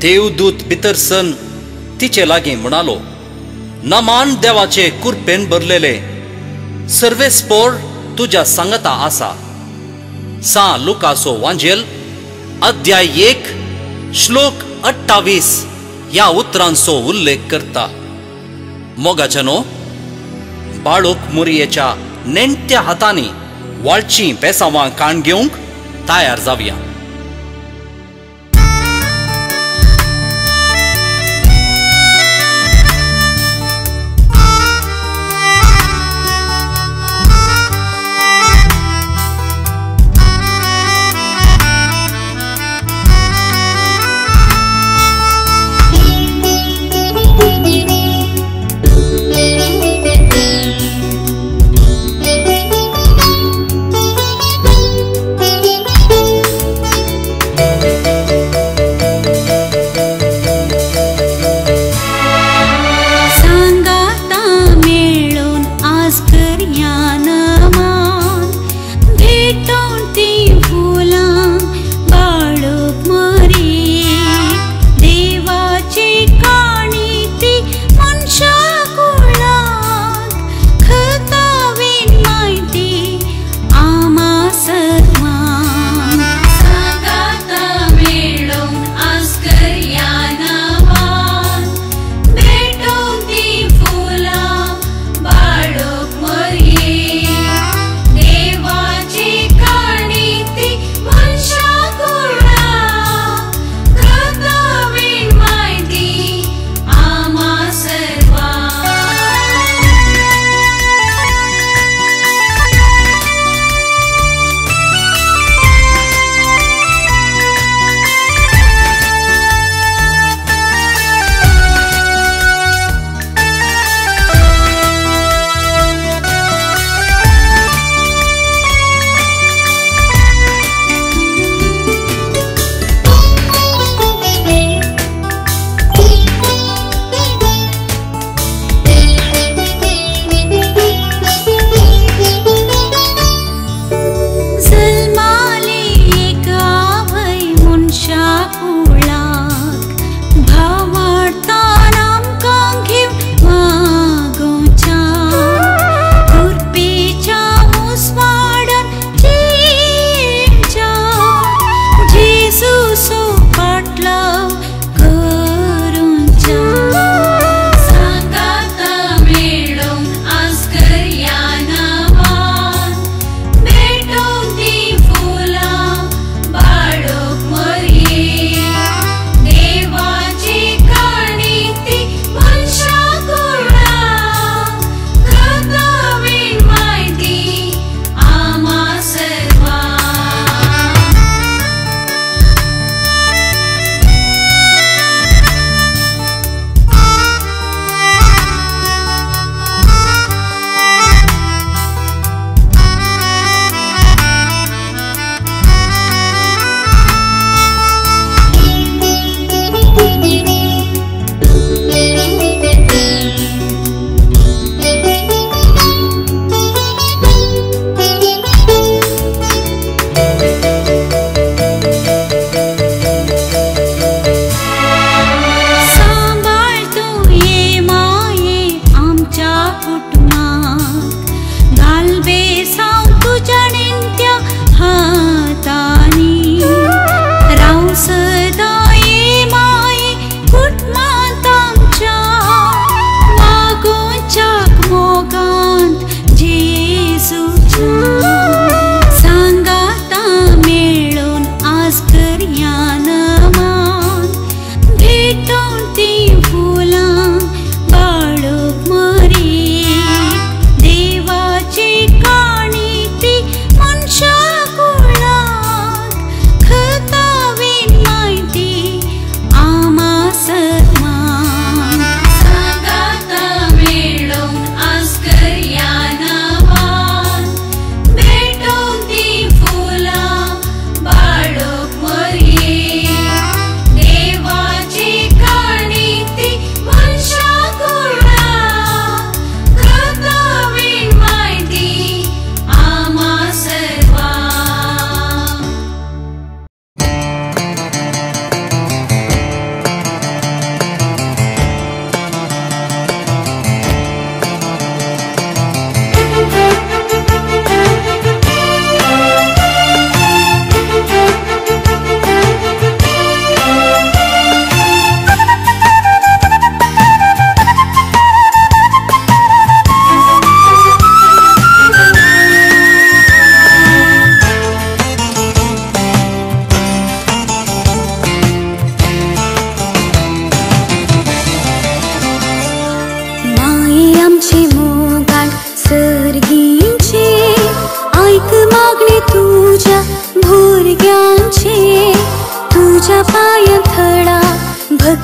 देवदूत भितर सन तिचे लागीं म्हणालो, नमान देवाचे कुरपेन भरलेले सर्वेस्पोर तुझ्या सांगता आसा. सा लुकासो वांजेल अध्याय 1 श्लोक 28 ह्या उतरांचो उल्लेख करता. मोगाचनो, बाळूक मुरयेच्या नेणट्या हातांनी वाळची बेसावां काण घेवंक तयार जावया.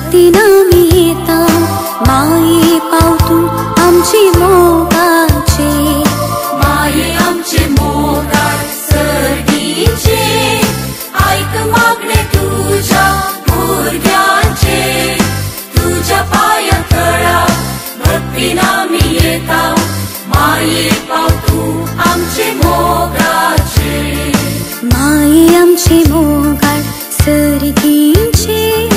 भक्तीन आम्ही येता माये पावतू आमचे मोगाचे माये आमचे मोगाळ सर्गीचे ऐक मागणे तुझ्या भुरग्यांचे तुझ्या पाया तळा भक्तीन आम्ही येता माये पावतू आमचे मोगाचे माये आमचे मोगाळ सर्गीचे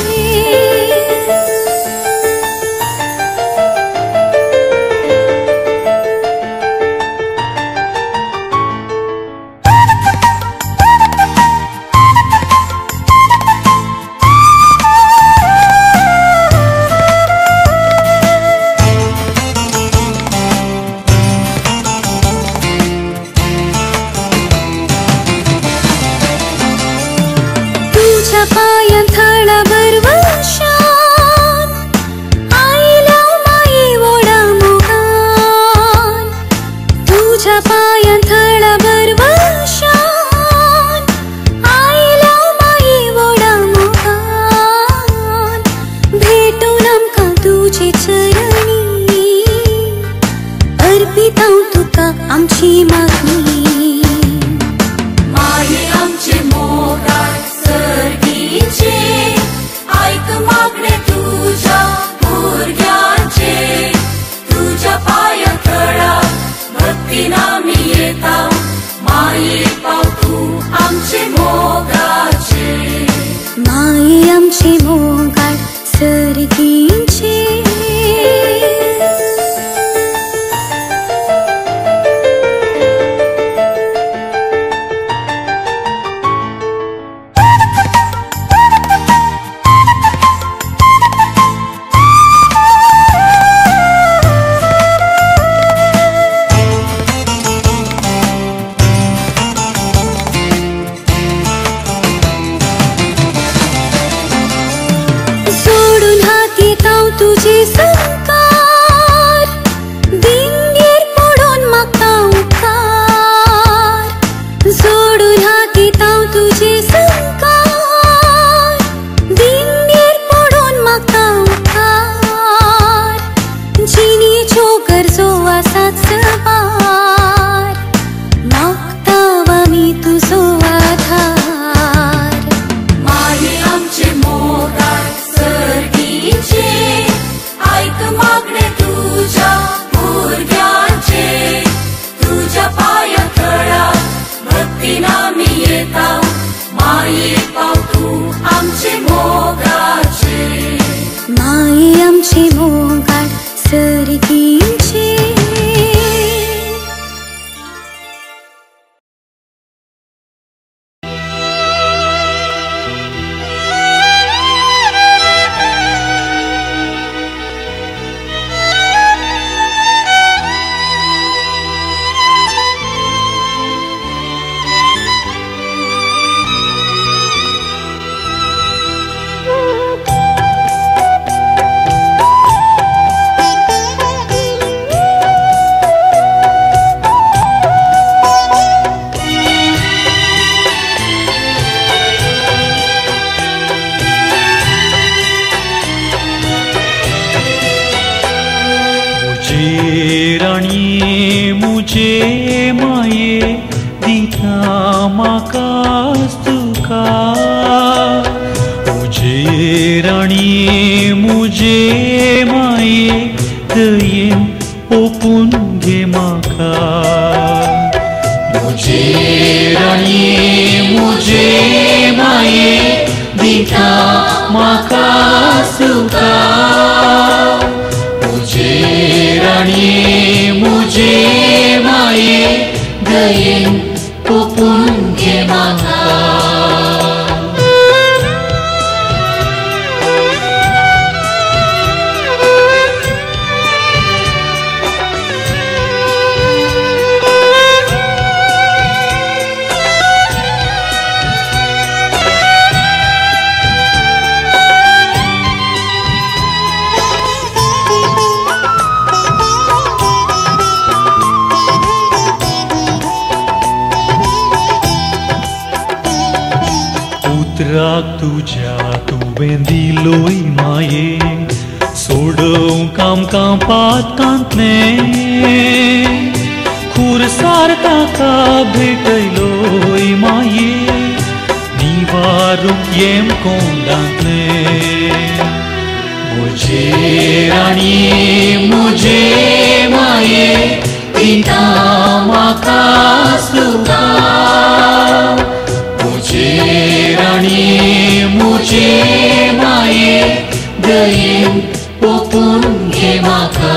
तुझ्या पायांथळावर वर्षान आईला माये ओढा मोगान तुझ्या पायांथळावर वर्षान आईला माये ओढा मोगान भेटून आमकां तुझे चरणी अर्पितां तुका आमची मागणी माये आमचे मोगाळ सर्गीचे ऐक मागणे तुझ्या भुरग्यांचे तुझ्या पाया तळा भक्तीन आम्ही येता माये पावतू आमचे मोगाचे माये आमचे मोगाळ सर्गीचे सोडून हात येताव तुझे संकार दिंगेर पडून मागता उपकार सोडून हात येताव तुझे संकार दिंगेर पडून मागता उपकार जिणेच्यो गरजो आसात सवार मागताव आमी तुजो आधार माये आमचे मोगाळ सर्गीचे ऐक मागणे तुझ्या भुरग्यांचे तुझ्या पाया तळा भक्तीन आम्ही येता माये पावतू आमचे मोगाचे माये आमचे मोगाळ सर्गीचे राणी मुझे माये दिता म्हाकाच तुका मुझे राणी मुझे माये दयेन ओपून घे म्हाका मुझे राणी मुझे माये दिता म्हाकाच तुका मुझे राणी मुझे माये दयेन ओपून घे म्हाका राग तुझ्या तुवें दिलोय माये सोडूंक आमकां पातकांतलें खुरसार ताका भेटयलोय माये निवारूंक येम कोंडांतलें मुझे राणी मुझे माये पिता म्हाका सुगा मुझे राणी मुझे माये दयेन पोपून घे म्हाका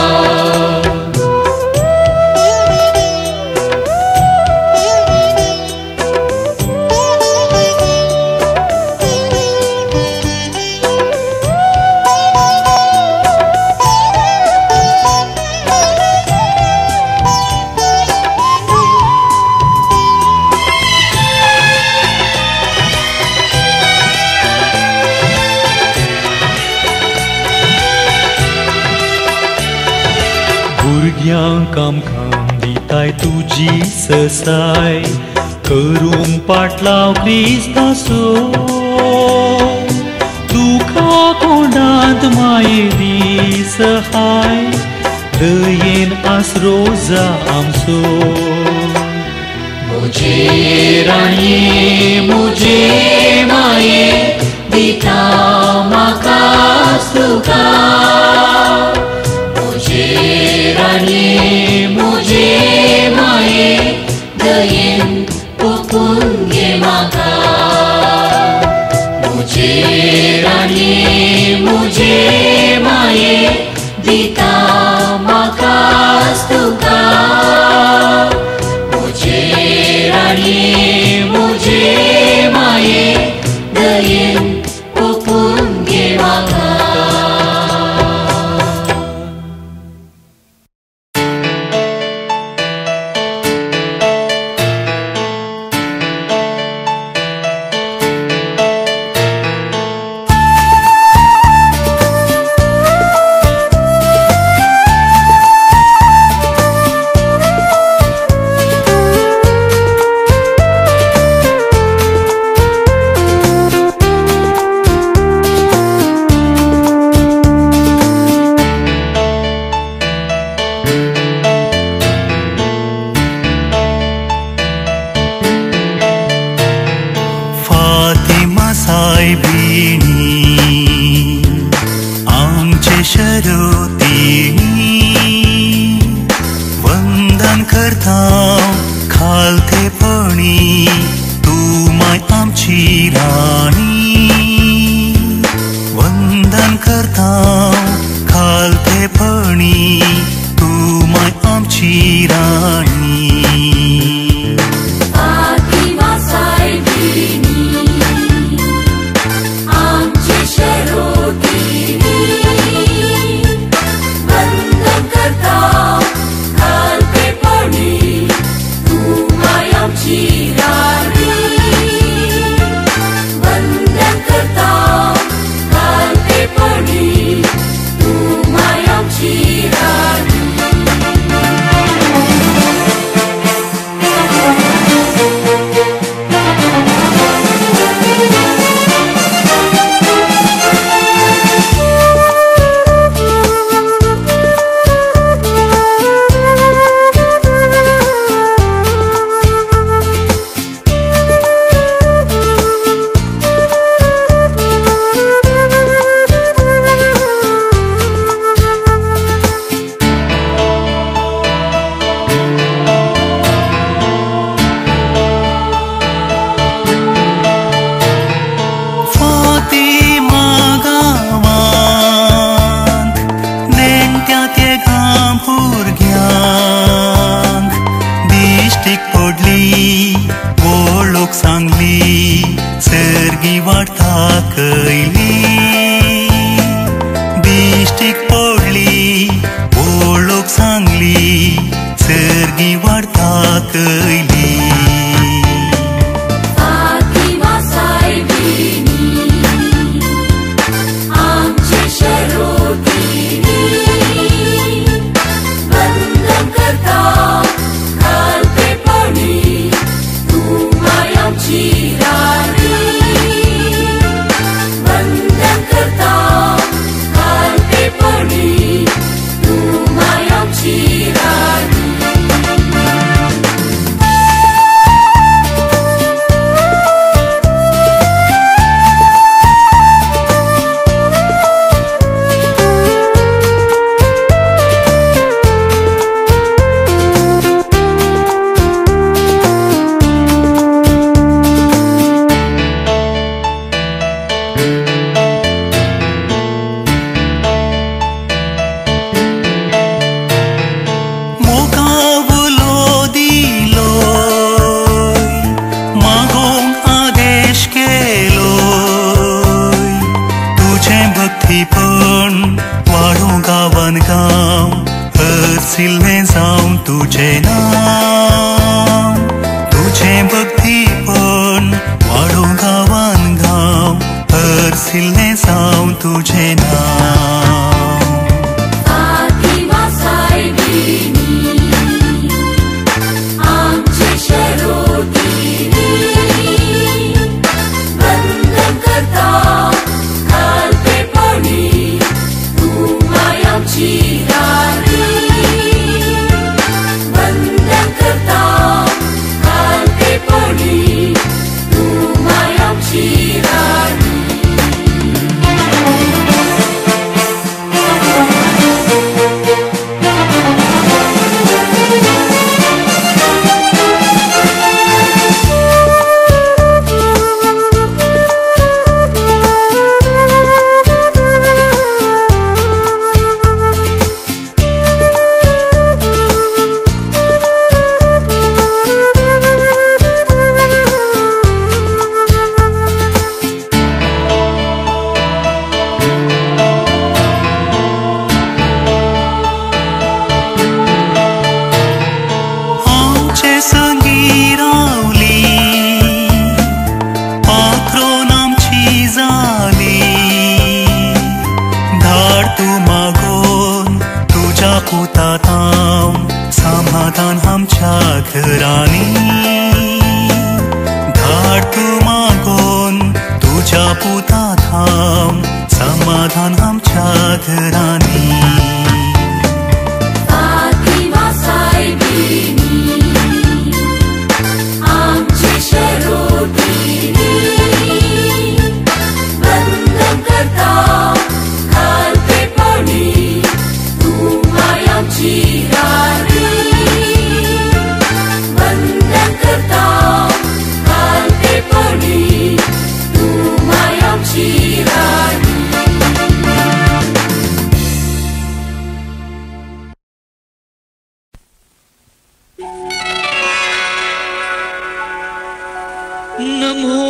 भुरग्यांक आमकां दिताय तुजी ससाय करूंक पाटलाव क्रिस्ताचो दुखा कोंडांत माये दी सहाय दयेन आसरो जा आमचो मुझे राणी मुझे माये दिता म्हाका सुगा राणी मुझे माये दयेन पोपून घे म्हाका मुझे राणी मुझे माये दिता म्हाका तुका मुझे राणी मुझे माये दयेन पोपून घे म्हाका वंदन करता खालतेपणी तू माय आमची राणी वंदन करता खालतेपणी तू माय आमची राणी Chirani करसिल्ले जावं तुझें नांव फातिमा सायबीनी आमची शरोटीनी वंदन करता घालतेपणी तूं माय आमची राणी वंदन करता घालतेपणी तूं माय आमची राणी समाधान आमच्या घरांनी धाड तूं मागोन तुझ्या पुता थांब समाधान आमच्या घरांनी फातिमा सायबीनी आमची शरोटीनी वंदन करता घालतेपणी तूं माय आमची राणी वंदन करता घालतेपणी तूं माय आमची राणी नमो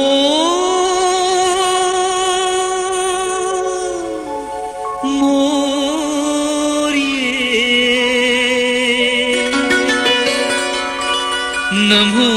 मोरिये नमो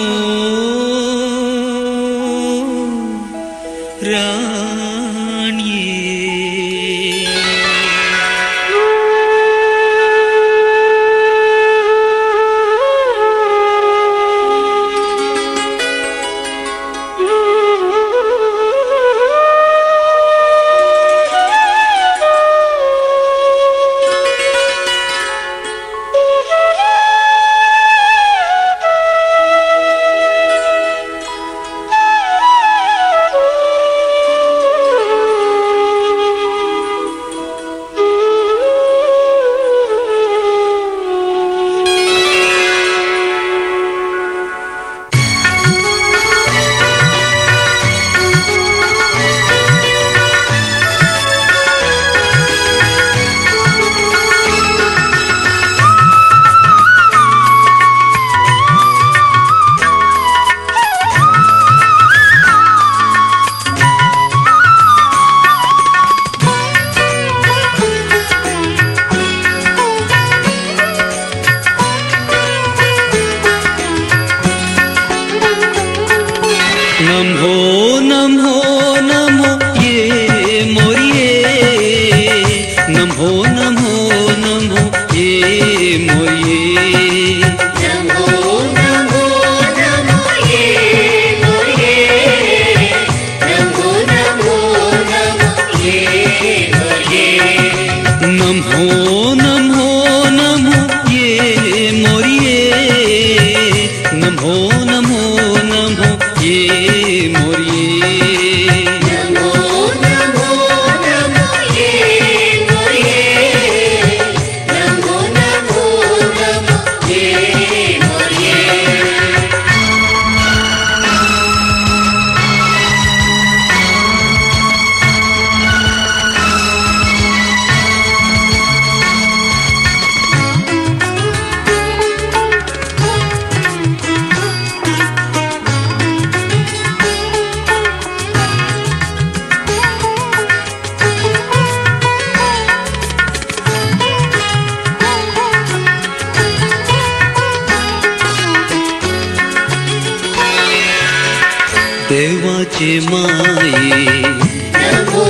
देवाचे माये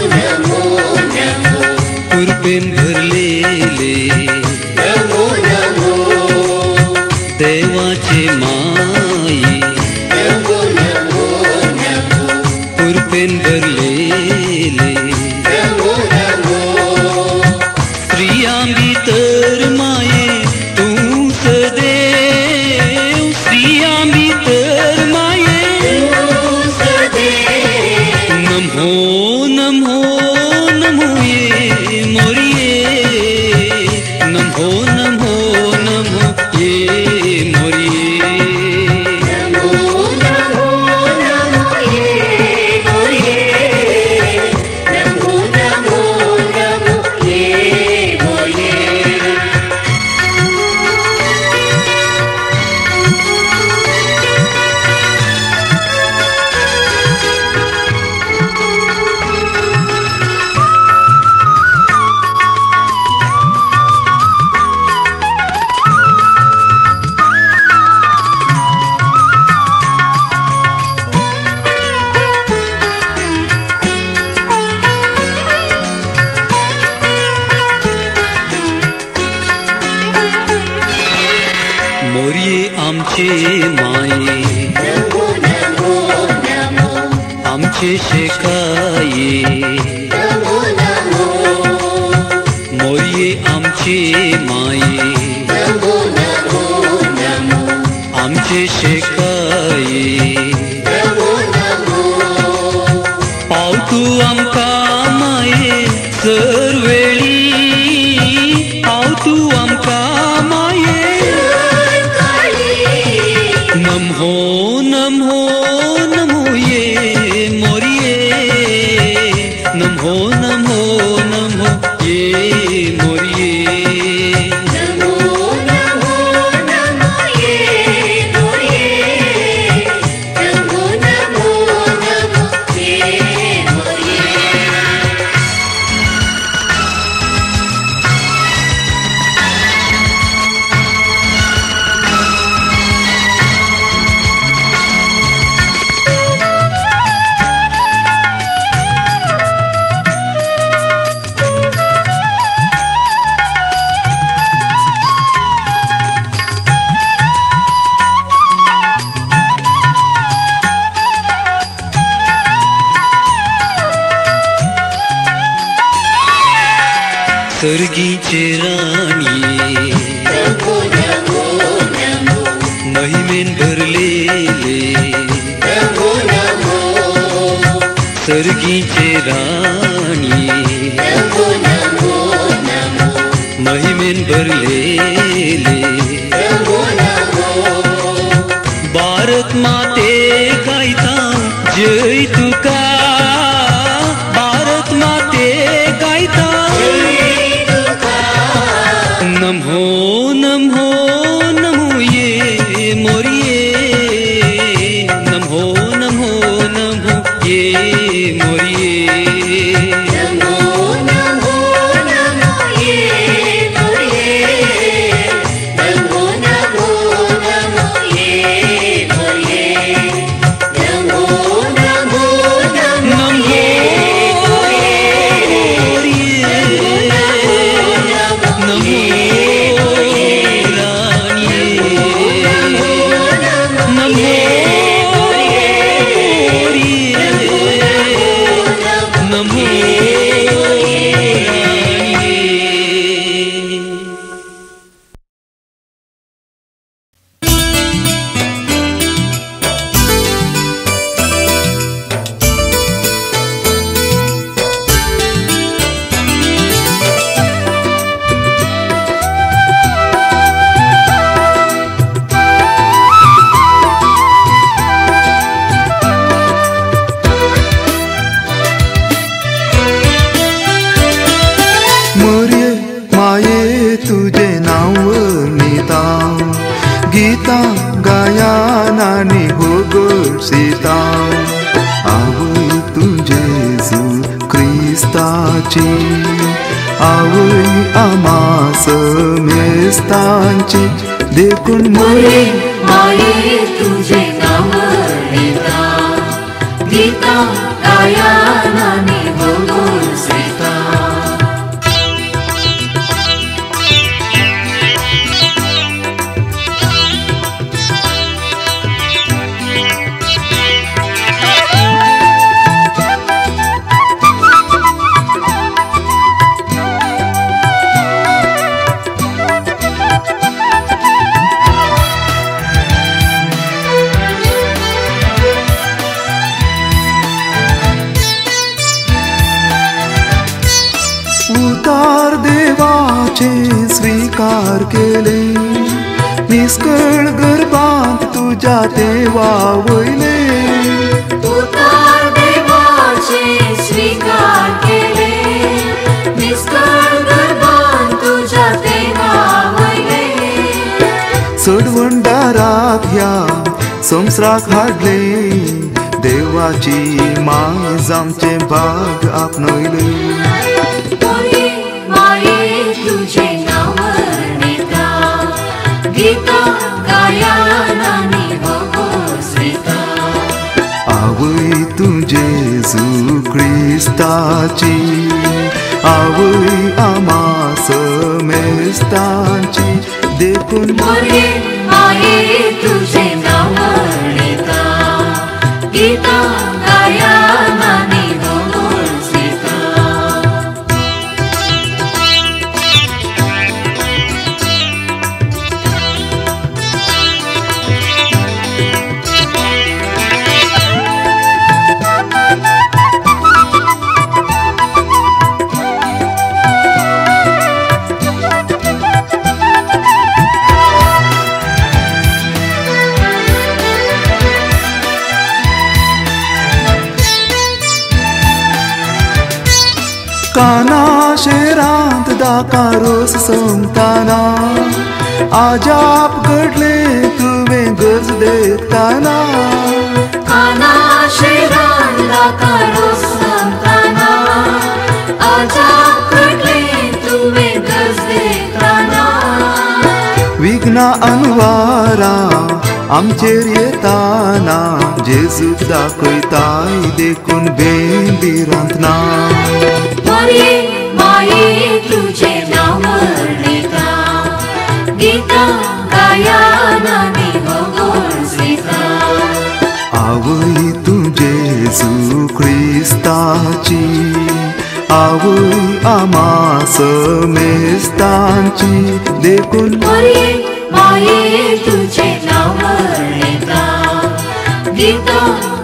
स्त्रियां भीतर माये तूच देव, स्त्रियां भीतर माये नमो नमो नमो ये मोरिये, नमो नमो नमो ये मोरिये। मोरिये आमचे माये, आमचे शेकाये, मोरिये आमचे माये, आमचे शेकाये, पावतू आमका माये सरवेळी, पावतू आमका माये नमो नमो नमो ये मोरिये, नमो नमो नमो ये मोरिये। सर्गीचे राणिये महिमेन भरलेले, सर्गीचे राणिये महिमेन भरलेले, भारत माते गायता जय तुका, भारत माते गायता नमो नमो नमो ये मोरिये, नमो नमो नमो ये मोरिये। गीता गायानानी गोगोळसीता आवय तुझे जेजू क्रिस्ताची आवय आमास मेस्तांची देखून मोरे माये तुझे नाव घेता गीता गायानानी गोगोळसीता आमचे स्वीकार केले निष्कळ गर्भांत तुझ्या देवा वयले उतार देवाचे स्वीकार केले निष्कळ गर्भांत तुझ्या देवा वयले सडवंडाराक ह्या संवसाराक हाडले देवाची माय जामचे भाग आपणयले मोरी माये तुझे नाव नेता गीता गायनानी भोगोसता आवय तुझे जेजू क्रिस्ताची आवय आमा समेस्तांची देखून मोरी माये तुझे नाव नेता गीता गायनानी भोगोसता काना शेरांत दाकारोस सोमताना आजाप घडले तुवें गज देखताना काना शेरांला कारोस संताना आजा कडले तुवें गज देखताना विघ्ना अनवारा आमचेर येताना जेजूक दाखयताय देखून बेंबीरांत ना मोरी माये तुझे नाव नेता गीता गायनानी भोगोसता आवय तुझे जेजू क्रिस्ताची आवय आमा समेस्तांची देखून मोरी माये तुझे नाव नेता गीता